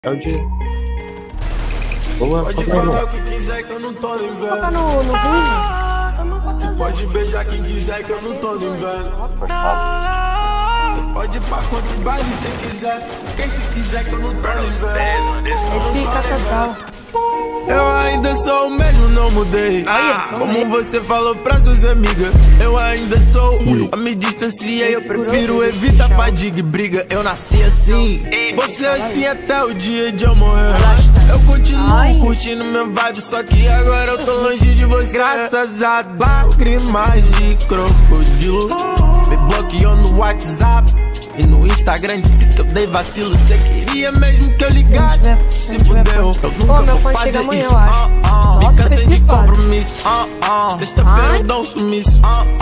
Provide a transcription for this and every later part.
É o de... Boa, pode falar o que quiser que eu não tô no inverno. Toca no vídeo. Pode beijar quem quiser que eu não tô no inverno. Pode Pode ir pra quantos bailes você quiser. Quem se quiser que eu não tô no inverno. Esse cacau. Eu ainda sou o mesmo, não mudei. Como você falou pra suas amigas, eu ainda sou. Eu me distanciei, eu prefiro evitar fadiga e briga. Eu nasci assim, você assim até o dia de eu morrer. Eu continuo curtindo minha vibe, só que agora eu tô longe de você. Graças a lágrimas de crocodilo, me bloqueou no WhatsApp e no Instagram disse que eu dei vacilo. Cê queria mesmo que eu ligasse, se fudeu, eu nunca vou fazer isso. Me cansei de compromisso. Sexta-feira eu dou um sumiço.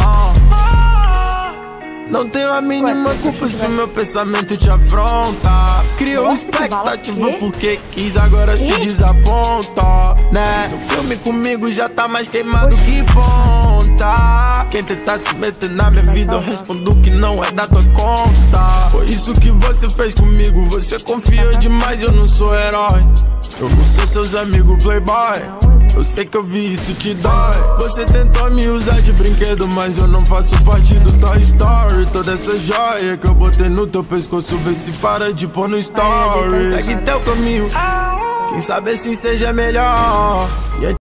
Não tenho a mínima culpa se o meu pensamento te afronta. Criou expectativa porque quis, agora se desaponta, né? O filme comigo já tá mais queimado que ponta. Quem tentar se meter na minha vida, eu respondo que não é da tua conta. Foi isso que você fez comigo, você confia demais, eu não sou herói. Eu não sou seus amigos playboy. Eu sei que eu vi, isso te dói. Você tentou me usar de brinquedo, mas eu não faço parte do Toy Story. Toda essa joia que eu botei no teu pescoço, vê se para de pôr no story. Segue teu caminho, quem sabe assim seja melhor.